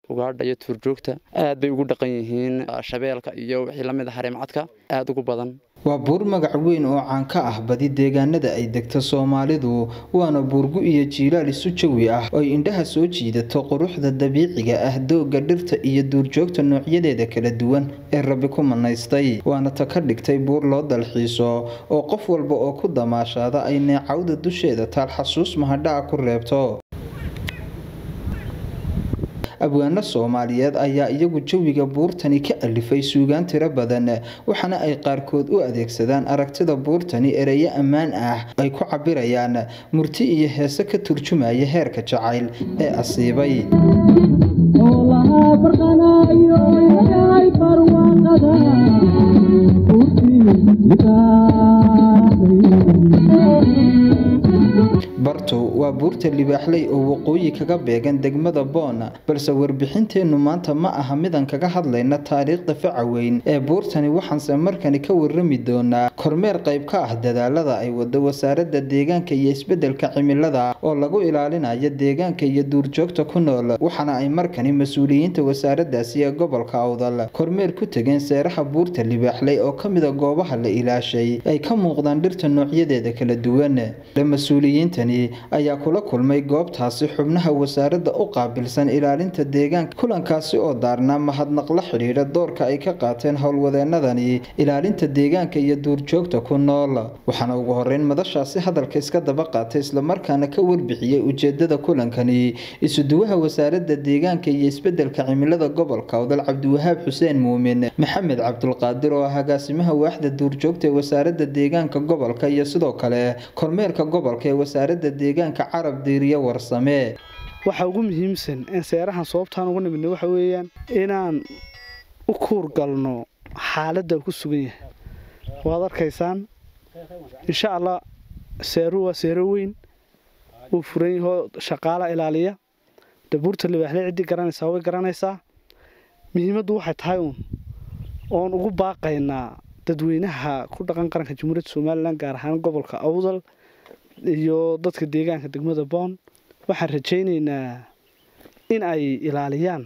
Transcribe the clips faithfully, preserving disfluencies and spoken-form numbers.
ugaadha iyo tuurjoogta aad bay ugu dhaqan yihiin shabeelka iyo wixii la mid ah hareemcadka aad ugu badan. waa buur magac weyn oo caan ka ah badi deegaanada ay degto Soomaalidu waana buurgu iyo jiilaal isu jawi ah oo indhaha soo jiidato quruxda dabiiciga ah dooga dhirta iyo duurjoogta noocyadeeda kala duwan ee Rabbi ku manaystay waana ta ka dhigtay buur loo dalxiiso oo qof walba oo ku damaashada ay neecawda dusheeda taal xasuus mahadhaca ku reebto. abwaana Soomaaliyeed ayaa iyagu jawiga buurtani ka alifay suugaan tiro badan waxaana ay qaarkood u adeegsadaan aragtida buurtani ereyo ammaan ah ay ku cabirayaan murti iyo heese ka turjumaya heerka jacayl ee asiibay. barto waa buurta libaaxley oo waqooyi kaga beegan degmada Boona balse warbixinteenu maanta ma aha midan kaga hadlayna taariikhda faca weyn ee buurtani waxaanse markani ka warrami doonaa kormeer qayb ka ah dadaalada ay wado wasaaradda deegaanka iyo isbeddelka cimilada oo lagu ilaalinayo deegaanka iyo duurjoogta ku nool waxaana ay markani mas'uuliyiinta wasaaraddaasi ee gobolka Awdal kormeer ku tageen seeraha buurta libaaxley oo kamid ah goobaha la ilaashay ay ka muuqdaan dhirta noocyadeeda kala duwan. mas'uuliyiinta ayaa kula kulmay goobtaasi xubnaha wasaaradda u qaabilsan ilaalinta deegaanka kulankaasi oo daarnaa mahadnaq la xiriira doorka ay ka qaateen howlwadeenadani ilaalinta deegaanka iyo duurjoogta ku nool waxaana ugu horeyn madashaasi hadalka iska daba qaatay isla markaana ka warbixiyay ujeedada kulankani isuduwaha wasaaradda deegaanka iyo isbeddelka cimilada gobolka Awdal Cabdiwahaab Xuseen Muumin Maxamed Cabdulqaadir oo agaasimaha waaxda duurjoogta ee wasaaradda deegaanka gobolka iyo sidoo kale kormeerka gobolka ee wasaaradda deegaanka Carab Diiriye Warsame. waxa ugu muhiimsan in seerahan sababtaan ugu nimidnay waxa weeyaan inaan u kuur galno xaaladda ku sugan yahay. waad arkaysaan insha Allah seeru waa seero weyn oo furan yahay shaqaale ilaaliya dabuurta libaaxley cidi garanaysa way garanaysaa muhiimaddu waxay tahay oon ugu baaqaynaa dadweynaha ku dhaqan qaranka Jamhuuriyadda Soomaaliland gaar ahaan gobolka Awdal iyo dadka deegaanka degmada Boon waxaan rajaynaynaa in ay ilaaliyaan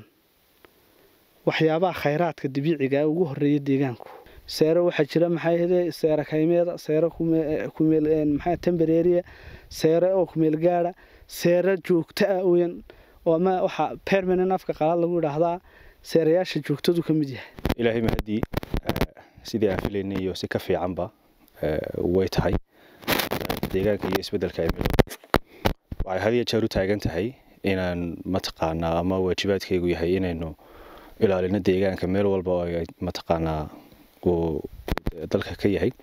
waxyaabaha khayraadka dabiiciga ah ugu horeeya deegaanku. seero waxa jira maxay ahayd seero kaymeeda seero kumeel maxay temporary seero oo kumeel gaara seero joogto ah oo ma waxa permanent afka qalaad lagu yiraahdaa seerayaasha joogtadu kamid yahay. ilaahay mahdi sidii aan filaynay iyo si ka fiicanba way tahay deegaanka iyo isbeddelka cimilada waxay hadiya jeer u taagan tahay inaan mataqaanaa ama waajibaadkaygu yahay inaynu ilaalino deegaanka meel walba oo ay mataqaanaa uu dalka ka yahay.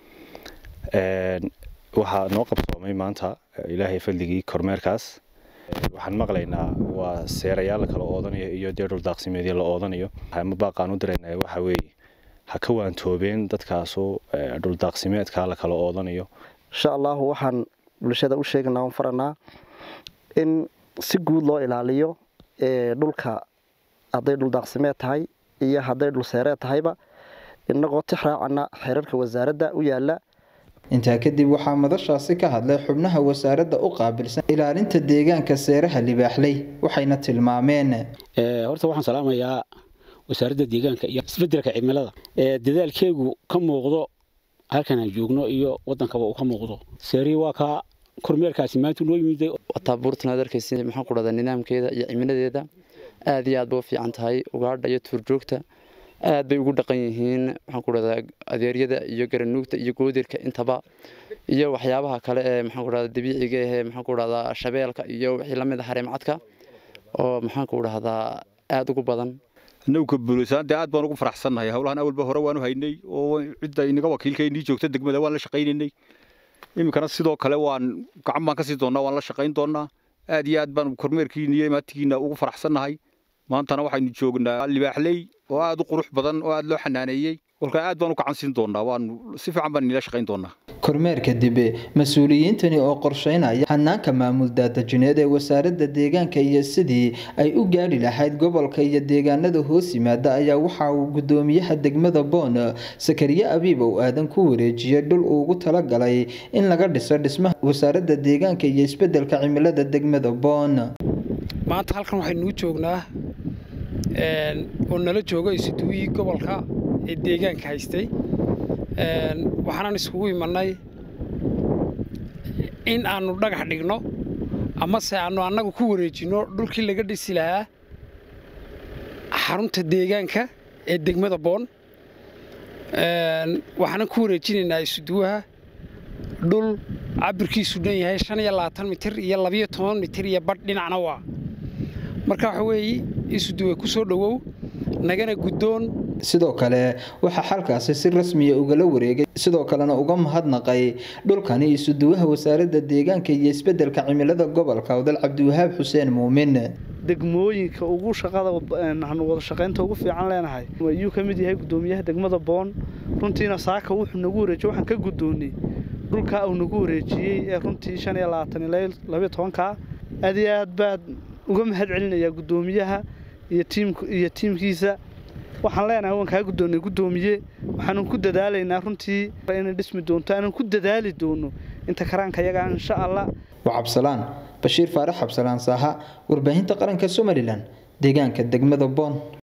waxaa noo qabsoomay maanta ilaahay fadligii kormeerkaas waxaan maqlaynaa waa seerayaal kala oodanayo iyo dhul daaqsimeedyo la oodanayo ama baaqaan u direynaa waxa weeye ha ka waantoobeen dadkaasoo dhul daaqsimeedka la kala oodanayo. insha Allah waxaan bulshada u sheegnaa oo faranaa in si guud loo ilaaliyo ee dhulka haday dhul daaqsimeed tahay iyo haday dhul seereed tahayba inagoo tixraacana xeerarka wasaaradda u yaala. intaa kadib waxaa madashaasi ka hadlay xubnaha wasaaradda u qaabilsan ilaalinta deegaanka seeraha libaaxley waxayna tilmaameen ee horta waxaan salaamayaa wasaaradda deegaanka iyo isbeddelka cimilada ee dadaalkeegu ka muuqdo halkan aan joogno iyo wadankaba uu ka muuqdo. seeri waa ka kormeerkaasi maanta loo yimid tabuurtana darkaysi maxaan ku radaa nidaamkeeda iyo cimiladeeda aad iyo aad buu fiican tahay ugaadha iyo tuurjoogta aad bay ugu dhaqan yihiin maxaan ku radaa adeeryada iyo garanuugta iyo goodirka intaba iyo waxyaabaha kale ee maxaan ku radaa dabiiciga ah maxaan ku radaa shabeelka iyo wixii la mid ah hareemcadka oo maxaan ku radaa aad ugu badan. نوك بوليسان دي عاد بانوكو فرحسن هاي هولهان أول بهرة وانو هايني وعدة إنك وكيل كيني جوكت الدقمة وان لا شقيني إمي كانت سيدو كلا وان كعمان كسي دونا وان لا شقين دونا آدي عاد بان كرمير كيني ما تيجينا وقو فرحسن هاي ما أنت أنا واحد نجوجنا اللي بحلي وعاد قروح بدن وعاد لو حنانية والكعاد بانو كعنسين دونا وان صفة عم بني لا شقين دونا. kormeerka dibe mas'uuliyiintani oo qorsheynaya hanaanka maamul daadajineed ee wasaaradda deegaanka iyo sidii ay u gaari lahayd gobolka iyo deegaanada hoos yimaada ayaa waxa uu gudoomiyaha degmada Boon Sakariye Abiib oo aadan ku wareejiyay dhul uu ugu talagalay in laga dhiso dhismaha wasaaradda deegaanka iyo isbeddelka cimilada degmada Boon. maanta halkan waxaynu joognaa oo nala jooga isuduwii gobolka ee deegaanka haystay waxaan iskugu imanay in aanu dhagax dhigno ama se aanu annagu ku wareejino dhulkii laga dhisi lahaa xarunta deegaanka ee degmada Boon waxaan ku wareejinaynaa isuduwaha dhul cabirkiisu dhan yahay shan iyo labaatan mitir iyo laba iyo toban mitir iyo badh dhinacna waa marka waxa weeye isuduwe ku soo dhawow nagana guddoon sidoo kale waxa xalkaasi si rasmi ah uga la wareegay sidoo kalena uga mahadnaqay dhulkani isuduwaha wasaaradda deegaanka iyo isbeddelka cimilada gobolka Awdal Cabdiwahaab Xuseen Muumin degmooyinka ugu shaqada waxaan wada shaqaynta ugu fiican leenahay ayuu ka mid yahay gudoomiyaha degmada Boon runtiina saaka wuxuu nagu wareejiyay waxaan ka guddoonay dhulka uu nagu wareejiyay ee runtii shan iyo labaatan ilaa laba iyo toban ka aad iyo aad baad uga mahad celinaya gudoomiyaha iyo tiimka iyo tiimkiisa waxaan leenahay waan ka guddoonay gudoomiye waxaan ku dadaalaynaa runtii inay dhismi doonto aan ku dadaali doono inta karaanka yaga insha Allah wa Cabsalaan Bashiir Faarax Cabsalaan Saaha warbaahinta qaranka Somaliland deegaanka degmada Boon.